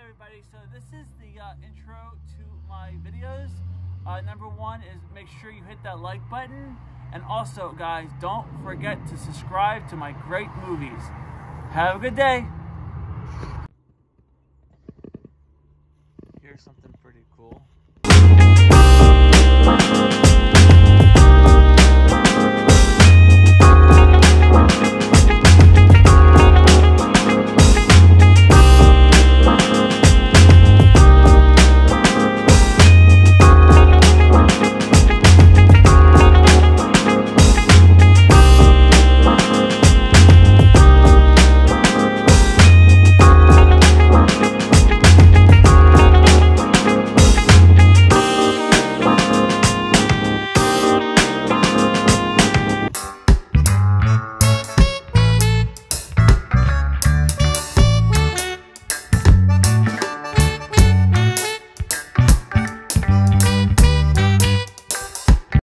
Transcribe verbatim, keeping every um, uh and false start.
everybody, so this is the uh, intro to my videos. Uh, number one is make sure you hit that like button, and also guys, don't forget to subscribe to my great movies. Have a good day. Here's something pretty cool.